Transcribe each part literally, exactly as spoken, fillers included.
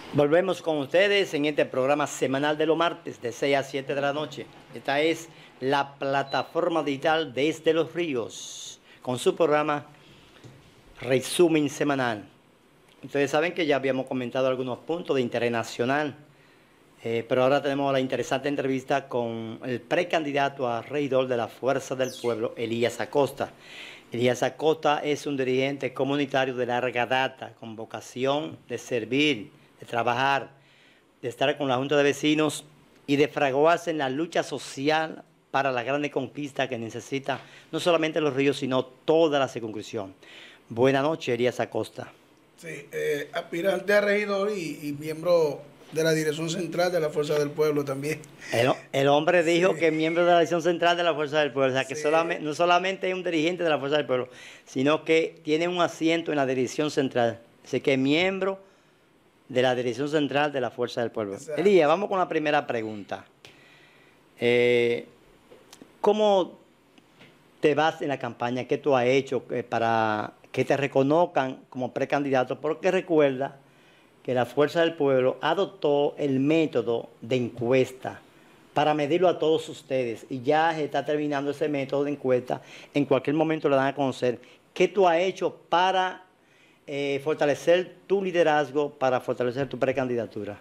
Volvemos con ustedes en este programa semanal de los martes de seis a siete de la noche. Esta es la plataforma digital Desde los Ríos, con su programa Resumen Semanal. Ustedes saben que ya habíamos comentado algunos puntos de interés nacional, eh, pero ahora tenemos la interesante entrevista con el precandidato a regidor de la Fuerza del Pueblo, Elías Acosta. Elías Acosta es un dirigente comunitario de larga data, con vocación de servir, de trabajar, de estar con la Junta de Vecinos y de fraguarse en la lucha social para la grande conquista que necesita no solamente los ríos, sino toda la circunscripción. Buenas noches, Elías Acosta. Sí, eh, aspirante a regidor y, y miembro de la Dirección Central de la Fuerza del Pueblo también. El, el hombre dijo Sí. que es miembro de la Dirección Central de la Fuerza del Pueblo, o sea que Sí. solamente, no solamente es un dirigente de la Fuerza del Pueblo, sino que tiene un asiento en la Dirección Central. Así que es miembro de la Dirección Central de la Fuerza del Pueblo. Exacto. Elías, vamos con la primera pregunta. Eh, ¿Cómo te vas en la campaña? ¿Qué tú has hecho eh, para que te reconozcan como precandidato? Porque recuerda que la Fuerza del Pueblo adoptó el método de encuesta para medirlo a todos ustedes y ya se está terminando ese método de encuesta. En cualquier momento lo dan a conocer. ¿Qué tú has hecho para eh, fortalecer tu liderazgo, para fortalecer tu precandidatura?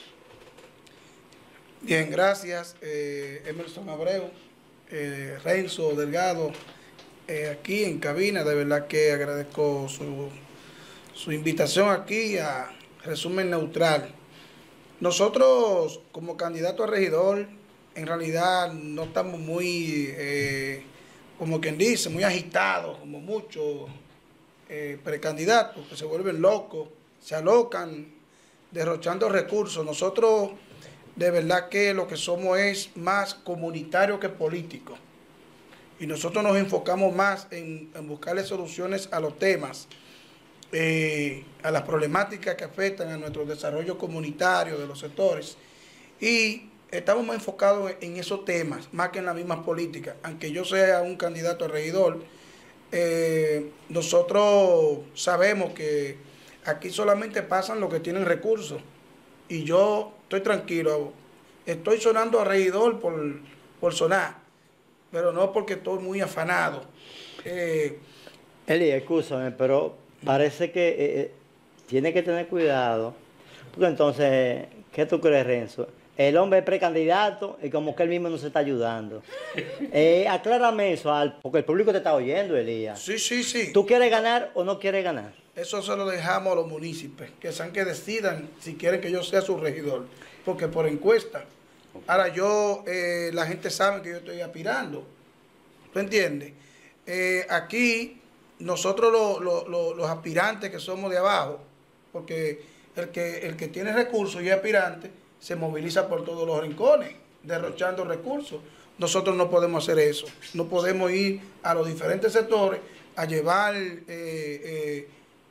Bien, gracias, eh, Emerson Abreu, eh, Renzo Delgado, eh, aquí en cabina. De verdad que agradezco su, su invitación aquí a Resumen Neutral. Nosotros, como candidato a regidor, en realidad no estamos muy, eh, como quien dice, muy agitados, como muchos eh, precandidatos que se vuelven locos, se alocan, derrochando recursos. Nosotros, de verdad que lo que somos es más comunitario que político. Y nosotros nos enfocamos más en, en buscarle soluciones a los temas, eh, a las problemáticas que afectan a nuestro desarrollo comunitario de los sectores. Y estamos más enfocados en esos temas, más que en las mismas políticas. Aunque yo sea un candidato a regidor, eh, nosotros sabemos que aquí solamente pasan los que tienen recursos. Y yo estoy tranquilo, estoy sonando a regidor por, por sonar, pero no porque estoy muy afanado. Eh, Eli, escúchame, pero parece que eh, eh, tiene que tener cuidado, porque entonces, ¿qué tú crees, Renzo? El hombre es precandidato y como que él mismo no se está ayudando. Eh, aclárame eso, al, porque el público te está oyendo, Elías. sí, sí, sí. ¿Tú quieres ganar o no quieres ganar? Eso se lo dejamos a los municipios, que sean que decidan si quieren que yo sea su regidor, porque por encuesta. Ahora yo, eh, la gente sabe que yo estoy aspirando, ¿tú entiendes? Eh, aquí, nosotros lo, lo, lo, los aspirantes que somos de abajo, porque el que, el que tiene recursos y es aspirante, se moviliza por todos los rincones, derrochando recursos. Nosotros no podemos hacer eso, no podemos ir a los diferentes sectores a llevar eh, eh,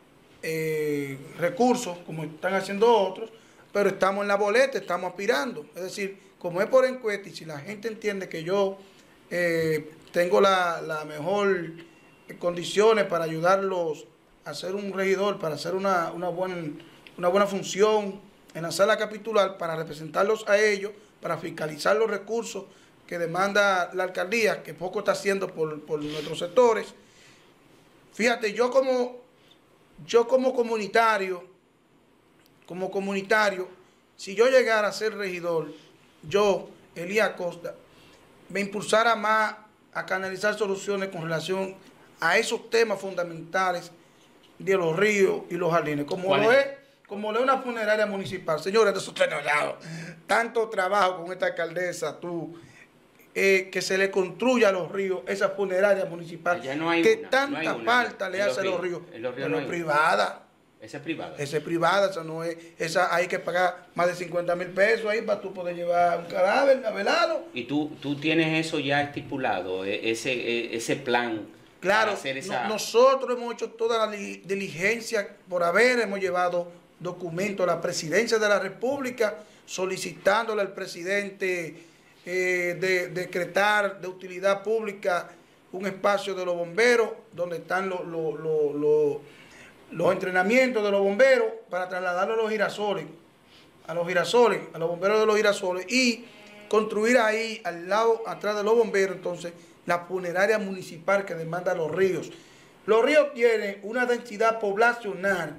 eh, recursos, como están haciendo otros, pero estamos en la boleta, estamos aspirando. Es decir, como es por encuesta y si la gente entiende que yo eh, tengo la, la mejor condiciones para ayudarlos a ser un regidor, para hacer una, una, buen, una buena función en la sala capitular, para representarlos a ellos, para fiscalizar los recursos que demanda la alcaldía, que poco está haciendo por, por nuestros sectores. Fíjate, yo como, yo como comunitario, como comunitario, si yo llegara a ser regidor, yo, Elías Acosta, me impulsara más a canalizar soluciones con relación a esos temas fundamentales de los ríos y los jardines, como lo es, como lo es una funeraria municipal. Señores, de esos lados, tanto trabajo con esta alcaldesa, tú, eh, que se le construya a los ríos esa funeraria municipal, no hay que una, tanta no una, falta le hace a los ríos, en los ríos pero no privada. Esa es privada. Esa es privada, esa no es, esa hay que pagar más de cincuenta mil pesos ahí para tú poder llevar un cadáver a velarlo. Y tú, tú tienes eso ya estipulado, ese, ese plan. Claro, para hacer esa... no, nosotros hemos hecho toda la diligencia por haber, hemos llevado documentos a la presidencia de la República solicitándole al presidente eh, de, decretar de utilidad pública un espacio de los bomberos donde están los, los, los, los, los entrenamientos de los bomberos para trasladarlo a los girasoles. a los girasoles, a los bomberos de los girasoles, y construir ahí, al lado, atrás de los bomberos, entonces, la funeraria municipal que demanda Los Ríos. Los Ríos tienen una densidad poblacional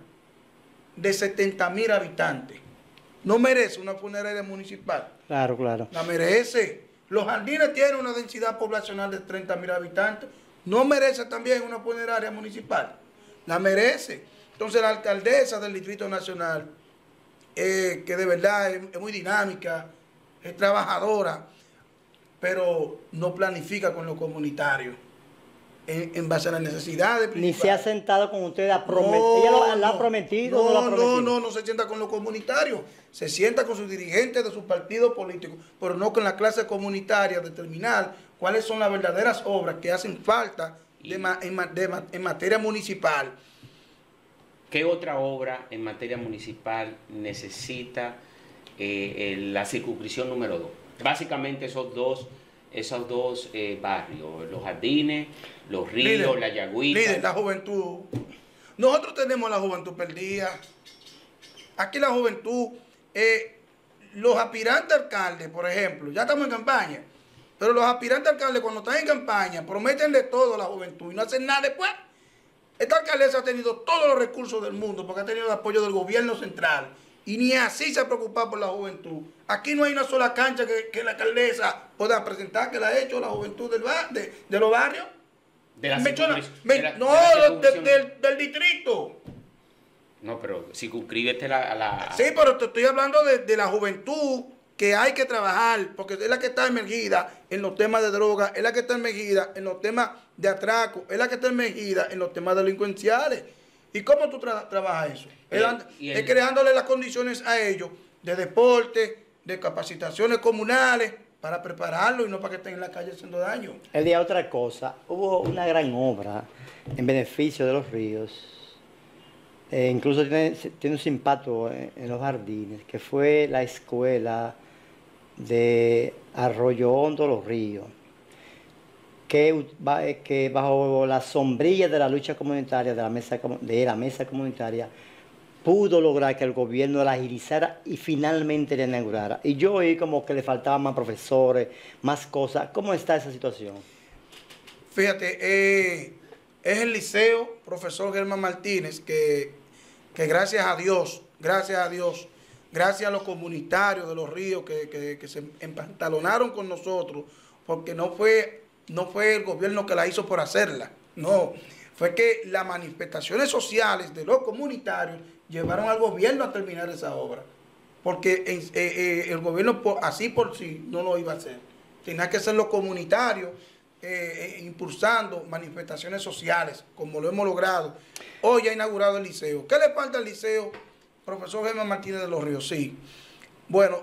de setenta mil habitantes. No merece una funeraria municipal. Claro, claro. La merece. Los Jardines tienen una densidad poblacional de treinta mil habitantes. No merece también una funeraria municipal. La merece. Entonces la alcaldesa del Distrito Nacional, eh, que de verdad es, es muy dinámica, es trabajadora, pero no planifica con los comunitarios en, en base a las necesidades. Ni se ha sentado con ustedes a prometer. No, ¿Ella lo, la no, ha prometido no, o no lo ha prometido? No, no, no se sienta con los comunitarios. Se sienta con sus dirigentes de sus partidos políticos, pero no con la clase comunitaria, determinar cuáles son las verdaderas obras que hacen falta de, en, de, en materia municipal. ¿Qué otra obra en materia municipal necesita eh, la circunscripción número dos? Básicamente esos dos, esos dos eh, barrios, Los Jardines, Los Ríos, líder, La Yagüita. Líder, la juventud. Nosotros tenemos la juventud perdida. Aquí la juventud, eh, los aspirantes alcaldes, por ejemplo, ya estamos en campaña, pero los aspirantes alcaldes cuando están en campaña prometen de todo a la juventud y no hacen nada después. Esta alcaldesa ha tenido todos los recursos del mundo porque ha tenido el apoyo del gobierno central y ni así se ha preocupado por la juventud. Aquí no hay una sola cancha que, que la alcaldesa pueda presentar que la ha hecho la juventud del bar, de, de los barrios. De la me, me, de la, no, de de, de, del, del distrito. No, pero circunscríbete a la... Sí, pero te estoy hablando de, de la juventud que hay que trabajar, porque es la que está emergida en los temas de droga, es la que está emergida en los temas de atraco, es la que está emergida en los temas delincuenciales. ¿Y cómo tú tra trabajas eso? El, es el, creándole las condiciones a ellos de deporte, de capacitaciones comunales, para prepararlo y no para que estén en la calle haciendo daño. El día otra cosa, hubo una gran obra en beneficio de Los Ríos, eh, incluso tiene, tiene un impacto en, en Los Jardines, que fue la escuela de Arroyo Hondo Los Ríos, que, que bajo la sombrilla de la lucha comunitaria, de la mesa, de la mesa comunitaria, pudo lograr que el gobierno la agilizara y finalmente la inaugurara. Y yo oí como que le faltaban más profesores, más cosas. ¿Cómo está esa situación? Fíjate, eh, es el liceo profesor Germán Martínez que, que gracias a Dios, gracias a Dios, gracias a los comunitarios de Los Ríos que, que, que se empantalonaron con nosotros, porque no fue, no fue el gobierno que la hizo por hacerla, no. Fue que las manifestaciones sociales de los comunitarios llevaron al gobierno a terminar esa obra. Porque eh, eh, el gobierno por, así por sí no lo iba a hacer. Tenía que ser los comunitarios eh, eh, impulsando manifestaciones sociales, como lo hemos logrado. Hoy ha inaugurado el liceo. ¿Qué le falta al liceo, profesor Germán Martínez de Los Ríos? Sí. Bueno,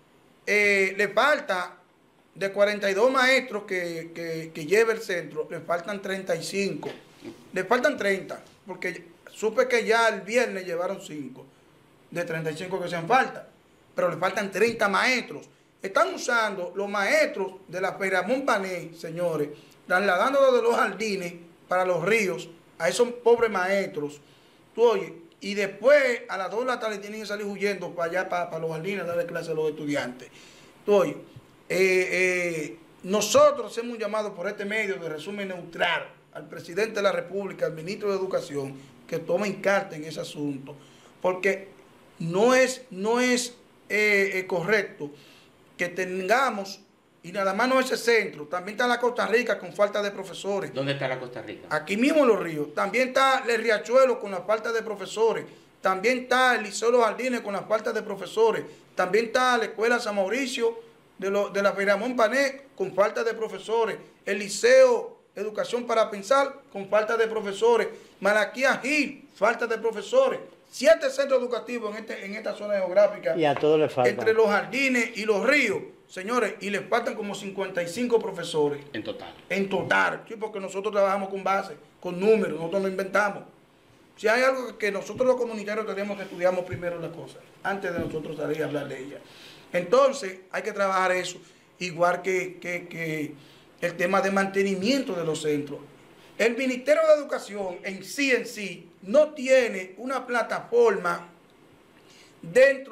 eh, le falta de cuarenta y dos maestros que, que, que lleva el centro, le faltan treinta y cinco. Le faltan treinta, porque supe que ya el viernes llevaron cinco de treinta y cinco que hacían falta, pero le faltan treinta maestros. Están usando los maestros de la Feiramón Pané, señores, trasladándolo de Los Jardines para Los Ríos, a esos pobres maestros. Tú oye, y después a las dos de la tarde tienen que salir huyendo para allá, para, para Los Jardines, a darle clase a los estudiantes. Tú oye, eh, eh, nosotros hacemos un llamado por este medio de resumen neutral al presidente de la República, al ministro de Educación, que tomen carta en ese asunto, porque no es, no es eh, eh, correcto que tengamos, y nada más no ese centro, también está la Costa Rica con falta de profesores. ¿Dónde está la Costa Rica? Aquí mismo en Los Ríos. También está el Riachuelo con la falta de profesores. También está el Liceo Los Jardines con la falta de profesores. También está la Escuela San Mauricio de, lo, de la Feiramón Pané con falta de profesores. El Liceo Educación para Pensar con falta de profesores. Malaquía Gil, falta de profesores. Siete centros educativos en, este, en esta zona geográfica. Y a todos les falta. Entre Los Jardines y Los Ríos, señores, y les faltan como cincuenta y cinco profesores. En total. En total, sí, porque nosotros trabajamos con base, con números, nosotros no inventamos. Si hay algo que nosotros los comunitarios tenemos que estudiamos primero las cosas, antes de nosotros salir a hablar de ellas. Entonces, hay que trabajar eso, igual que, que, que el tema de mantenimiento de los centros. El Ministerio de Educación en sí, en sí, no tiene una plataforma dentro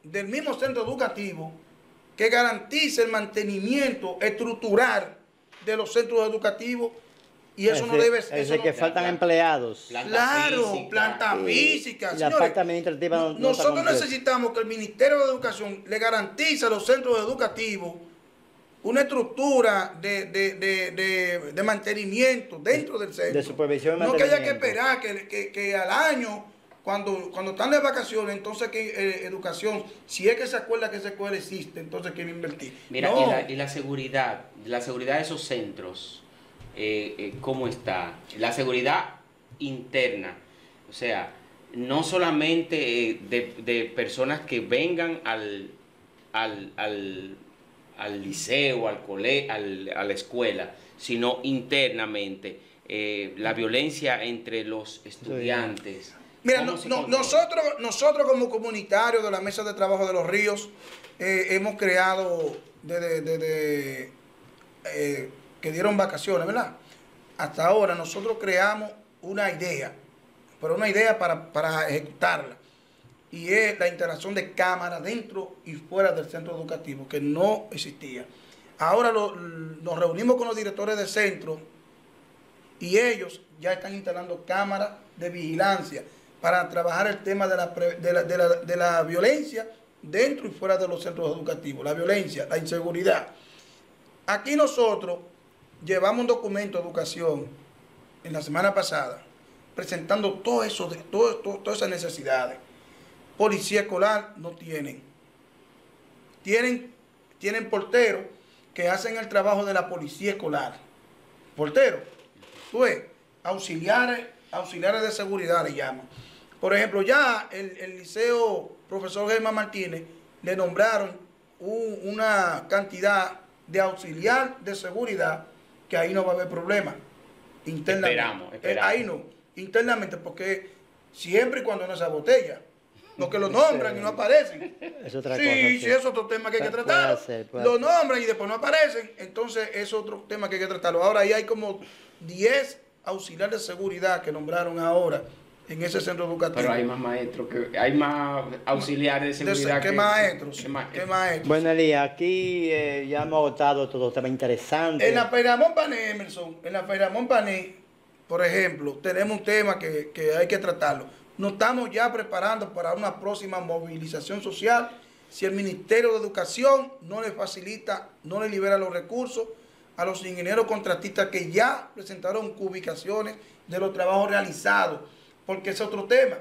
del mismo centro educativo que garantice el mantenimiento estructural de los centros educativos. Y eso ese, no debe ser. Eso que no, faltan planta, empleados. Planta claro, física, planta y, física. Y Señores, la parte administrativa no, no nosotros necesitamos que el Ministerio de Educación le garantice a los centros educativos una estructura de, de, de, de, de mantenimiento dentro del centro. De supervisión y no que haya que mantenimiento. esperar que, que, que al año, cuando, cuando están de vacaciones, entonces que eh, educación, si es que se acuerda que esa escuela existe, entonces quiere invertir. Mira, no. y, la, y la seguridad, la seguridad de esos centros, eh, eh, ¿cómo está? La seguridad interna, o sea, no solamente eh, de, de personas que vengan al, al, al, al liceo, al cole, al, a la escuela, sino internamente, eh, la violencia entre los estudiantes. Mira, no, no, nosotros, nosotros como comunitarios de la Mesa de Trabajo de los Ríos eh, hemos creado desde, desde eh, que dieron vacaciones, ¿verdad? Hasta ahora nosotros creamos una idea, pero una idea para, para ejecutarla. Y es la instalación de cámaras dentro y fuera del centro educativo, que no existía. Ahora lo, nos reunimos con los directores de centro y ellos ya están instalando cámaras de vigilancia para trabajar el tema de la, de, la, de, la, de la violencia dentro y fuera de los centros educativos, la violencia, la inseguridad. Aquí nosotros llevamos un documento de educación en la semana pasada, presentando todo eso, de, todo, todo, todas esas necesidades. Policía escolar no tienen. Tienen, tienen porteros que hacen el trabajo de la policía escolar. Porteros, tú ves, auxiliares, auxiliares de seguridad le llaman. Por ejemplo, ya el, el liceo profesor Germán Martínez le nombraron un, una cantidad de auxiliar de seguridad que ahí no va a haber problema. Internamente. Esperamos, esperamos. Ahí no, internamente, porque siempre y cuando no se botella. Los que lo nombran y no aparecen. Es otra sí, cosa, sí, sí, es otro tema que hay que puede tratarlo. ser, puede lo ser. nombran y después no aparecen, entonces es otro tema que hay que tratarlo. Ahora ahí hay como diez auxiliares de seguridad que nombraron ahora en ese centro educativo. Pero hay más maestros, que hay más auxiliares de seguridad de, que, que maestros. Que, ma que maestros. Bueno, Elías, aquí eh, ya hemos agotado todo tema interesante. En la Feiramón Pané, Emerson, en la Feiramón Pané, por ejemplo, tenemos un tema que, que hay que tratarlo. Nos estamos ya preparando para una próxima movilización social. Si el Ministerio de Educación no le facilita, no le libera los recursos a los ingenieros contratistas que ya presentaron ubicaciones de los trabajos realizados, porque es otro tema.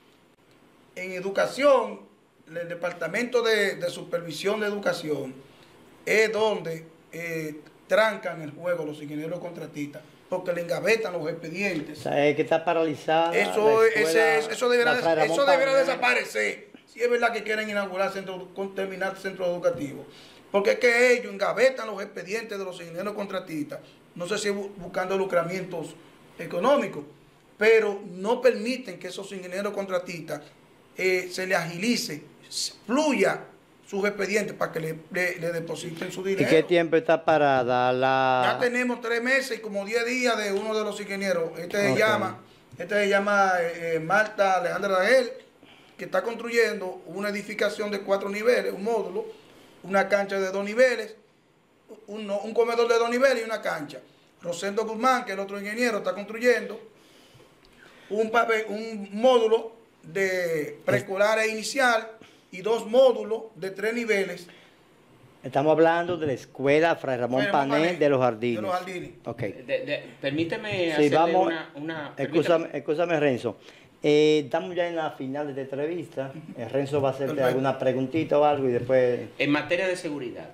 En educación, el Departamento de, de Supervisión de Educación es donde eh, trancan el juego los ingenieros contratistas, porque le engavetan los expedientes. O sea, es que está paralizada. Eso, la escuela, ese, eso deberá, la eso deberá desaparecer. Si es verdad que quieren inaugurar centro, terminar centro educativo. Porque es que ellos engavetan los expedientes de los ingenieros contratistas. No sé si buscando lucramientos económicos, pero no permiten que esos ingenieros contratistas eh, se les agilice, fluya sus expedientes para que le, le, le depositen su dinero. ¿Y qué tiempo está parada la...? Ya tenemos tres meses y como diez días de uno de los ingenieros. Este okay. se llama, este se llama eh, Marta Alejandra Rangel, que está construyendo una edificación de cuatro niveles, un módulo, una cancha de dos niveles, un, un comedor de dos niveles y una cancha. Rosendo Guzmán, que es el otro ingeniero, está construyendo un, papel, un módulo de preescolar e inicial y dos módulos de tres niveles. Estamos hablando de la escuela Fray Ramón Pané, Pané de los Jardines. De los Jardines. Okay. De, de, permíteme sí, hacerle vamos, una... una escúchame, escúchame, Renzo. Eh, estamos ya en la final de esta entrevista. Eh, Renzo va a hacerte Perfecto. alguna preguntita o algo y después... En materia de seguridad,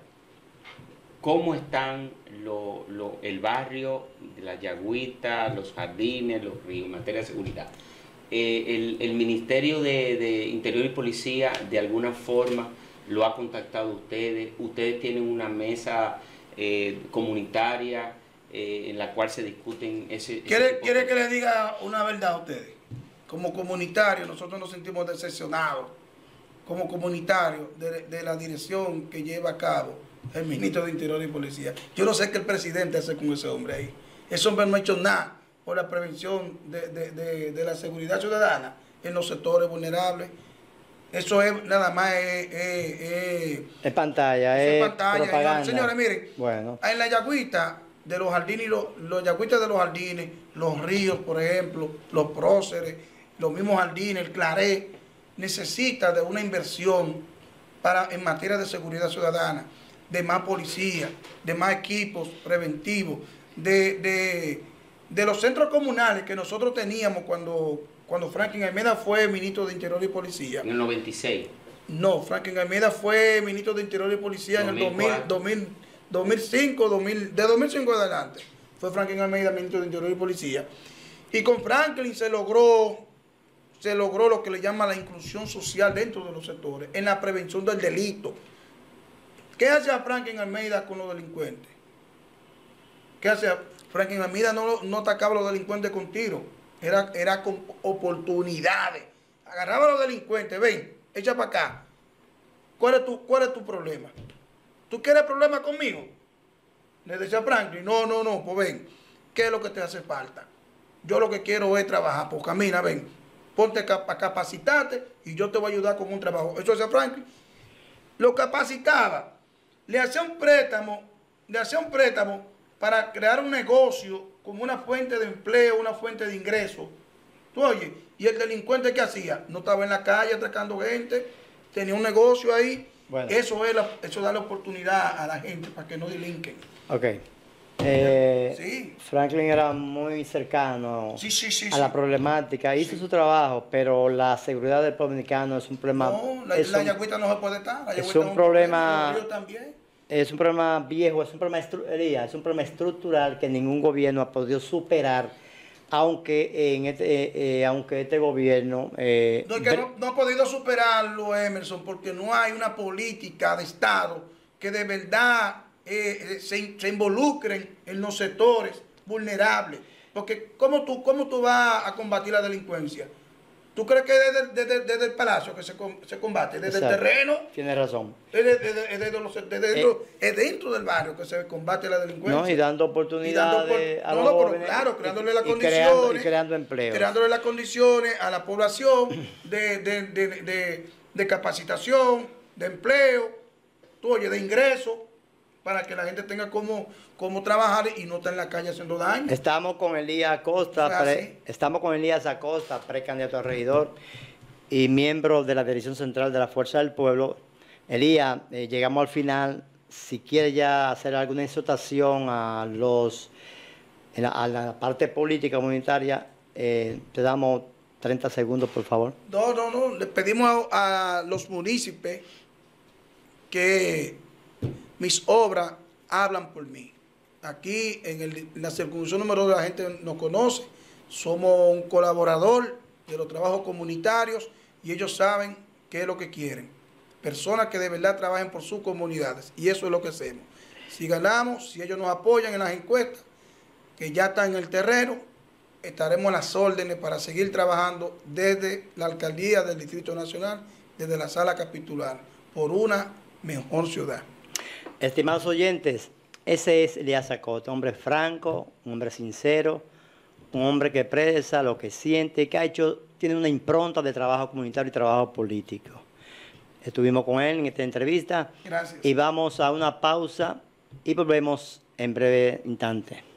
¿cómo están lo, lo, el barrio, la Yagüita, los Jardines, los ríos, en materia de seguridad? Eh, el, el Ministerio de, de Interior y Policía de alguna forma lo ha contactado a ustedes. Ustedes tienen una mesa eh, comunitaria eh, en la cual se discuten ese... ¿Quiere, ese ¿quiere que le diga una verdad a ustedes? Como comunitarios nosotros nos sentimos decepcionados, como comunitarios de, de la dirección que lleva a cabo el ministro de Interior y Policía. Yo no sé qué el presidente hace con ese hombre ahí. Ese hombre no ha hecho nada por la prevención de, de, de, de la seguridad ciudadana en los sectores vulnerables. Eso es nada más es, es, es, Es pantalla, eso es es pantalla. propaganda. Señores, miren, Bueno, en la yagüita de los jardines, y los, los yagüitas de los jardines, los ríos, por ejemplo, los próceres, los mismos jardines, el Claré, necesita de una inversión para, en materia de seguridad ciudadana, de más policía, de más equipos preventivos, de, de, de los centros comunales que nosotros teníamos cuando, cuando Franklin Almeida fue ministro de Interior y Policía. En el noventa y seis. No, Franklin Almeida fue ministro de Interior y Policía en el dos mil, dos mil, dos mil cinco, dos mil, de dos mil cinco en adelante. Fue Franklin Almeida ministro de Interior y Policía. Y con Franklin se logró, se logró lo que le llama la inclusión social dentro de los sectores, en la prevención del delito. ¿Qué hacía Franklin Almeida con los delincuentes? ¿Qué hacía? Franklin Almeida no, no atacaba a los delincuentes con tiros, era, era con oportunidades. Agarraba a los delincuentes, ven, echa para acá. ¿Cuál es tu, cuál es tu problema? ¿Tú quieres problemas conmigo? Le decía Franklin, no, no, no, pues ven, ¿qué es lo que te hace falta? Yo lo que quiero es trabajar, pues camina, ven, ponte para capacitarte y yo te voy a ayudar con un trabajo. Eso hacía Franklin. Lo capacitaba, le hacía un préstamo, le hacía un préstamo para crear un negocio como una fuente de empleo, una fuente de ingresos. Tú oye, y el delincuente ¿qué hacía? No estaba en la calle atracando gente, tenía un negocio ahí. Bueno. Eso es la, eso da la oportunidad a la gente para que no delinquen. Ok. Eh, sí. Franklin era muy cercano sí, sí, sí, a la sí. problemática, hizo sí. su trabajo, pero la seguridad del pueblo dominicano es un problema. No, la, es la un, yagüita no se puede estar. La es un, un problema. También. Es un problema viejo, es un problema, es un problema estructural que ningún gobierno ha podido superar, aunque en este, eh, eh, aunque este gobierno... Eh, no, es que no, no ha podido superarlo, Emerson, porque no hay una política de Estado que de verdad eh, se, se involucren en los sectores vulnerables. Porque ¿cómo tú, cómo tú vas a combatir la delincuencia? ¿Tú crees que desde, desde, desde el palacio que se, se combate? ¿Desde Exacto. el terreno? Tienes razón. Es, de, de, de, de los, de dentro, eh, es dentro del barrio que se combate la delincuencia. No, y dando oportunidades a los no, jóvenes. Claro, creándole y, las y condiciones. Creando, y creando empleo. Creándole las condiciones a la población de, de, de, de, de capacitación, de empleo, tú, oye, de ingresos, para que la gente tenga cómo, cómo trabajar y no estar en la calle haciendo daño. Estamos con Elías Acosta, pre, estamos con Elías Acosta, precandidato a regidor y miembro de la Dirección Central de la Fuerza del Pueblo. Elías, eh, llegamos al final. Si quiere ya hacer alguna exhortación a los a la, a la parte política comunitaria, eh, te damos treinta segundos, por favor. No, no, no. Le pedimos a, a los municipios que mis obras hablan por mí. Aquí en, el, en la circunscripción número dos la gente nos conoce. Somos un colaborador de los trabajos comunitarios y ellos saben qué es lo que quieren. Personas que de verdad trabajen por sus comunidades. Y eso es lo que hacemos. Si ganamos, si ellos nos apoyan en las encuestas, que ya están en el terreno, estaremos a las órdenes para seguir trabajando desde la alcaldía del Distrito Nacional, desde la sala capitular, por una mejor ciudad. Estimados oyentes, ese es Elías Acosta, un hombre franco, un hombre sincero, un hombre que expresa lo que siente, que ha hecho, tiene una impronta de trabajo comunitario y trabajo político. Estuvimos con él en esta entrevista. Gracias. Y vamos a una pausa y volvemos en breve instante.